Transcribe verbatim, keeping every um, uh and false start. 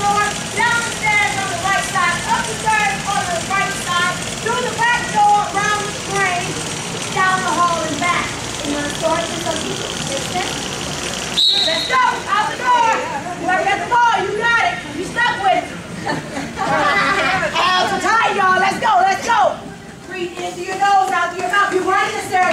door, down the stairs on the right side, up the stairs on the right side, through the back door, around the train, down the hall and back. And you're going to start this up. Make sense? Let's go! Out the door! Whoever got the ball, you got it. You stuck with it. Hands are tight, y'all. Let's go, let's go. Breathe into your nose, out through your mouth. You're running the stairs.